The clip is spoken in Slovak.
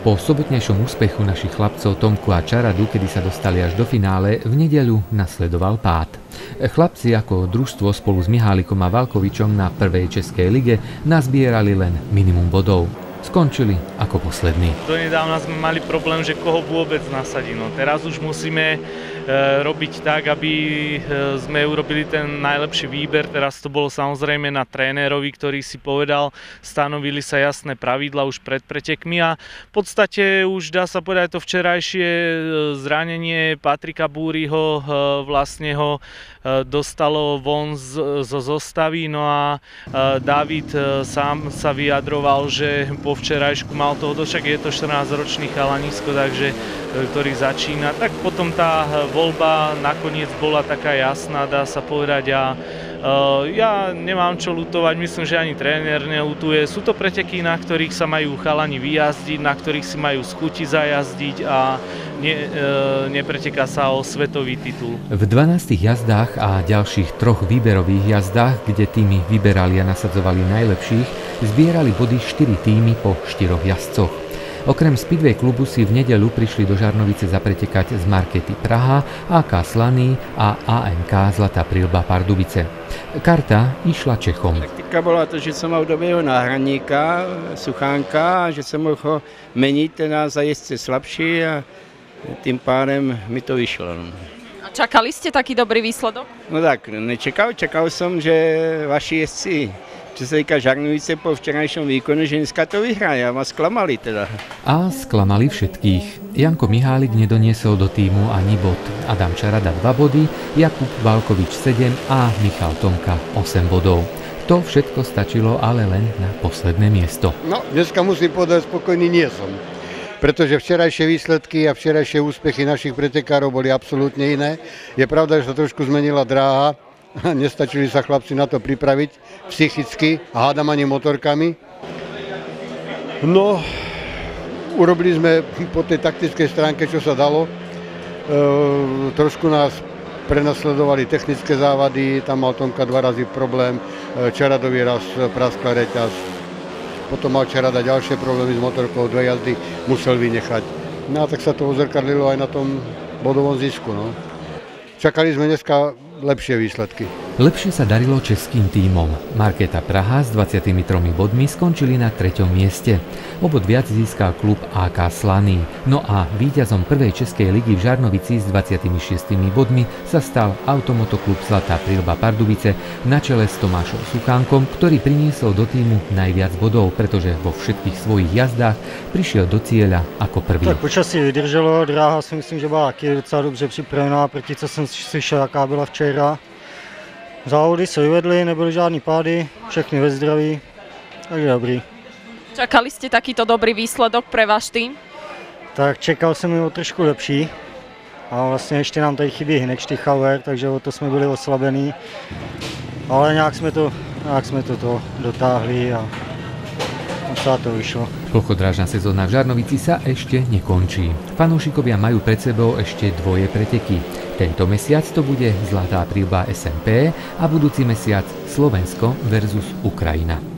Po sobotnejšom úspechu našich chlapcov Tomku a Čaradu, kedy sa dostali až do finále, v nedeľu nasledoval pád. Chlapci ako družstvo spolu s Mihálikom a Valkovičom na prvej českej lige nazbierali len minimum bodov. Skončili ako poslední. Donedávna sme mali problém, že koho vôbec nasadí. No, teraz už musíme robiť tak, aby sme urobili ten najlepší výber. Teraz to bolo samozrejme na trénerovi, ktorý si povedal, stanovili sa jasné pravidla už pred pretekmi a v podstate už dá sa povedať to včerajšie zranenie Patrika Búriho vlastne ho dostalo von zo zostavy. No a David sám sa vyjadroval, že po včerajšku mal toho však je to 14-ročný chalanisko, takže ktorý začína, tak potom tá voľba nakoniec bola taká jasná, dá sa povedať, a ja nemám čo ľutovať, myslím, že ani tréner neľutuje. Sú to preteky, na ktorých sa majú chalani vyjazdiť, na ktorých si majú z chuti zajazdiť a nepreteká sa o svetový titul. V 12 jazdách a ďalších 3 výberových jazdách, kde týmy vyberali a nasadzovali najlepších, zbierali body 4 týmy po 4 jazdcoch. Okrem Speedway klubu si v nedeľu prišli do Žarnovice zapretekať z Markety Praha, AK Slaný a AMK Zlatá Prilba Pardubice. Karta išla Čechom. Taktika bola to, že som mal dobrého náhradníka, Suchánka, že som mohl meniť na zajezdce slabší a tým pádem mi to vyšlo. A čakali ste taký dobrý výsledok? No tak, nečakal. Čakal som, že vaši jezdci, čo sa týka Žarnovice po včerajšom výkonu, že dneska to vyhrajú a ma sklamali teda. A sklamali všetkých. Janko Mihálik nedoniesol do týmu ani bod. Adam Čarada 2 body, Jakub Valkovič 7 a Michal Tomka 8 bodov. To všetko stačilo ale len na posledné miesto. No, dneska musím povedať, spokojný nie som. Pretože včerajšie výsledky a včerajšie úspechy našich pretekárov boli absolútne iné. Je pravda, že sa trošku zmenila dráha. Nestačili sa chlapci na to pripraviť psychicky a hádam ani motorkami. No, urobili sme po tej taktickej stránke, čo sa dalo. Trošku nás prenasledovali technické závady, tam mal Tomka 2 razy problém, Čaradovi raz praskla reťaz. Potom mal Čarada ďalšie problémy s motorkou, 2 jazdy musel vynechať. No a tak sa to ozrkadlilo aj na tom bodovom zisku. No. Čakali sme dneska lepšie výsledky. Lepšie sa darilo českým tímom. Marketa Praha s 23 bodmi skončili na 3. mieste. O bod viac získal klub AK Slaný. No a víťazom prvej českej ligy v Žarnovici s 26 bodmi sa stal Automotoklub Zlatá Prilba Pardubice na čele s Tomášom Suchánkom, ktorý priniesol do tímu najviac bodov, pretože vo všetkých svojich jazdách prišiel do cieľa ako prvý. Tak počasí vydrželo, dráha si myslím, že byla taky docela dobře připravená, proti co jsem slyšel, jaká byla včera. Závody se vyvedly, nebyly žádný pády, všechny ve zdraví, takže dobrý. Čakali ste takýto dobrý výsledok pre váš tým? Tak čekal jsem o trošku lepší a vlastně ještě nám tady chybí Hinek Štychauer, takže o to jsme byli oslabení, ale nějak jsme to dotáhli a sa to vyšlo. Plochodrážna sezóna v Žarnovici sa ešte nekončí. Fanúšikovia majú pred sebou ešte 2 preteky. Tento mesiac to bude Zlatá Prilba SMP a budúci mesiac Slovensko versus Ukrajina.